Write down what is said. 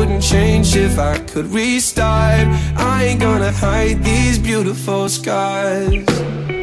wouldn't change if I could restart. I ain't gonna hide these beautiful scars.